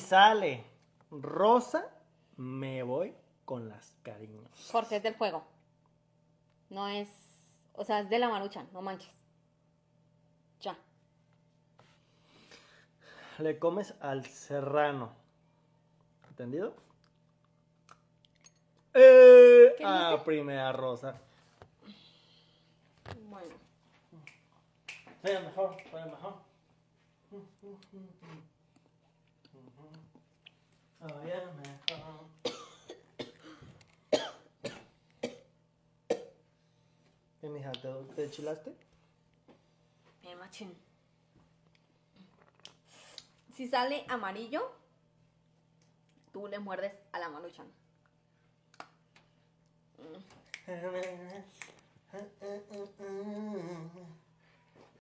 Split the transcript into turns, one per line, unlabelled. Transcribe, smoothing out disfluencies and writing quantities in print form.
sale rosa, me voy con las cariños.
Porque es del juego. No es... O sea, es de la Maruchan, no manches. Ya.
Le comes al serrano. ¿Entendido?
dijiste?
Primera rosa.
Bueno.
Vaya mejor, vaya mejor. Vaya mejor. ¿Qué, mija? ¿Te chilaste?
Bien, machín. Si sale amarillo, tú le muerdes a la Maruchan.